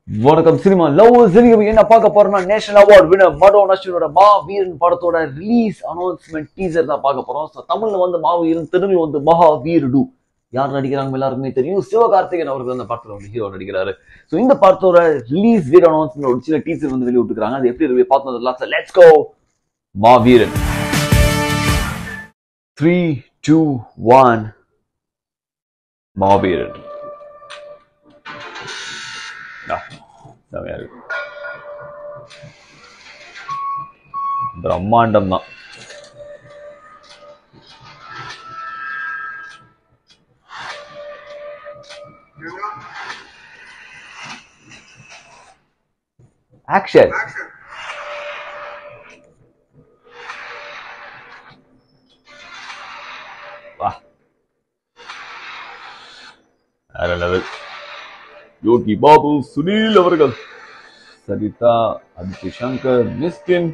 வணக்கம் cinema lovers. இன்னைக்கு என்ன பார்க்க போறோம்னா நேஷனல் அவார்ட் வினர் மடோன் அஸ்வினோட மாவீரன் படத்தோட ரிலீஸ் அனௌன்ஸ்மெண்ட் டீசர் தான் பார்க்க போறோம். ஸோ தமிழ்ல வந்து மாவீரன், தெலுங்குல வந்து மகாவீருடு. யார் நடிக்கிறாங்க எல்லாருக்குமே தெரியும். சிவகார்த்திகேயன் அவர்கள் அந்த படத்துல வந்து ஹீரோ நடிக்கிறாரு. ஸோ இந்த படத்தோட ரிலீஸ் டேட் அனௌன்ஸ்மெண்ட் ஒரு சின்ன டீசர் வந்து வெளிய விட்டுருக்காங்க. அது எப்படி இருக்கு பார்த்து லெட்ஸ் கோ. மாவீரன் 3, 2, 1 மாவீரன். பிரம்மாண்டம் தான். ஆக்ஷன் வேற லெவல். யோகி பாபு, சுனில் அவர்கள், சரிதா, அதித்தி சங்கர், மிஸ்கின்,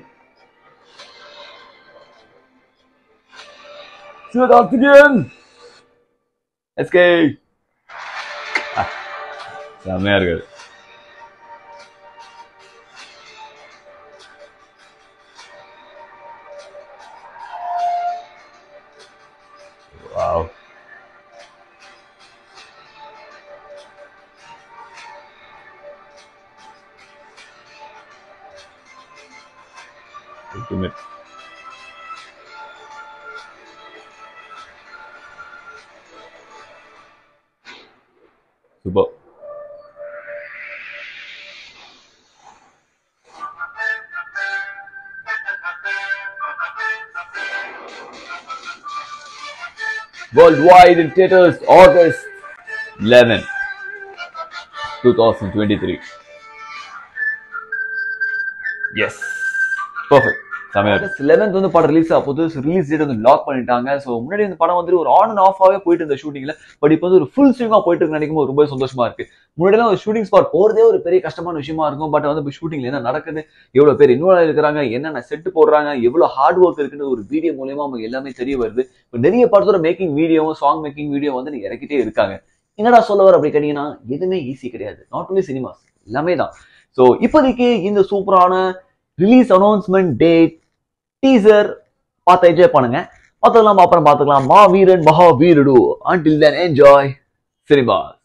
சிவகார்த்திகேயன், எஸ்கே. செம்மையா இருக்காது. Wow. Ultimate. Super. Worldwide in theaters August 11, 2023. Yes. Perfect. August 11th வந்து படம் ரிலீஸ் ஆகுது. ரிலீஸ் டேட் வந்து லாக் பண்ணிட்டாங்க. ஸோ முன்னாடி இந்த படம் வந்து ஒரு ஆன் அண்ட் ஆஃபாவே போயிட்டு இருந்த ஷூட்டிங்ல, பட் இப்போ வந்து ஒரு ஃபுல் ஸ்விங்கா போயிட்டு இருக்கு நினைக்கும் போது ரொம்ப சந்தோஷமா இருக்கு. முன்னாடி ஒரு ஷூட்டிங் ஸ்பாட் போறதே ஒரு பெரிய கஷ்டமான விஷயமா இருக்கும். பட் வந்து இப்போ ஷூட்டிங்ல என்ன நடக்குது, எவ்வளவு பேர் இன்வால்வ் இருக்கிறாங்க, என்னென்ன செட் போடுறாங்க, எவ்வளவு ஹார்ட் ஒர்க் இருக்குன்னு ஒரு வீடியோ மூலமா நமக்கு எல்லாமே தெரிய வருது. இப்போ நிறைய படத்தோட மேக்கிங் வீடியோவும் சாங் மேக்கிங் வீடியோ வந்து நீங்க இறக்கிட்டே இருக்காங்க. என்னடா சொல்ல வர அப்படி கேட்டீங்கன்னா, எதுவுமே ஈஸி கிடையாது. நாட் ஒன்லி சினிமாஸ், எல்லாமே தான். ஸோ இப்போதைக்கு இந்த சூப்பரான ரிலீஸ் அனௌன்ஸ்மெண்ட் டேட் டீசர் பார்த்து என்ஜாய் பண்ணுங்க. பார்த்துக்கலாம், அப்புறம் பார்த்துக்கலாம். மாவீரன் மகாவீருடு. Until then, enjoy cinemas.